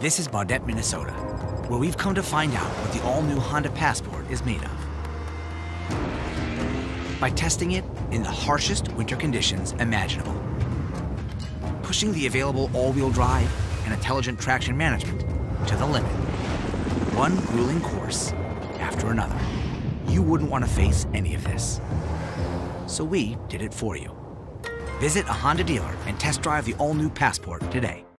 This is Baudette, Minnesota, where we've come to find out what the all-new Honda Passport is made of. By testing it in the harshest winter conditions imaginable. Pushing the available all-wheel drive and intelligent traction management to the limit. One grueling course after another. You wouldn't want to face any of this. So we did it for you. Visit a Honda dealer and test drive the all-new Passport today.